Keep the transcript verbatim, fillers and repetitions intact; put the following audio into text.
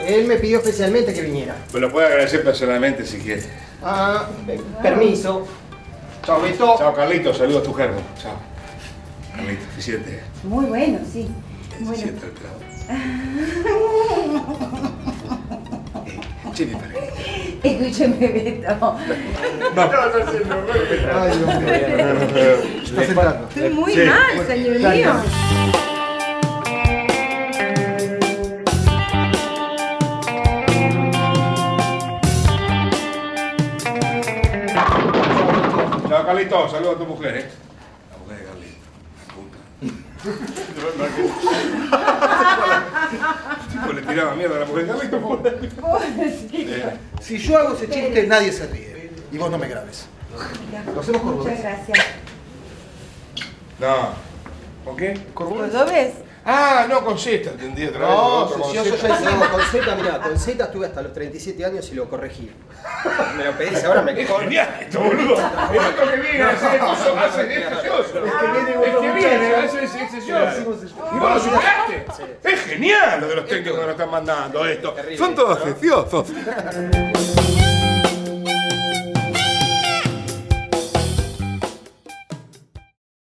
Él me pidió especialmente que viniera. Me lo puede agradecer personalmente si quiere. Ah, eh, permiso. Chao, Beto. Chao, Carlito. Saludos a tu germo. Chao. Carlito, eficiente. Muy bueno, sí. Bueno. Eficiente el pelado. eh, che, mi padre. Escúcheme, Beto. No, no, no, no. Ay, Dios mío. Estás entrando. Estoy muy Sí. mal, señor mío. Chao, Carlito. Saludos a tu mujer, ¿eh? La mujer de Carlito. El tipo le tiraba mierda a la mujer de Carlito. Pobrecito. Eh, Si yo hago ese chiste, nadie se ríe. Y vos no me grabes. ¿Lo hacemos Muchas cordobés? gracias. No. ¿Con qué? ¿Cordobés? Ah, no, con Z, entendí otra vez. No, otro si con yo Z. ya hice algo con Z, mirá, con Z estuve hasta los treinta y siete años y lo corregí. Me lo pedís ahora, me Es corro. genial esto, boludo. Es esto que viene a hacer eso, hace es gracioso. Es que viene Es que viene a hacer ese gracioso. ¿Y vos lo superaste? Es genial lo de los técnicos que nos están mandando esto. Son todos graciosos.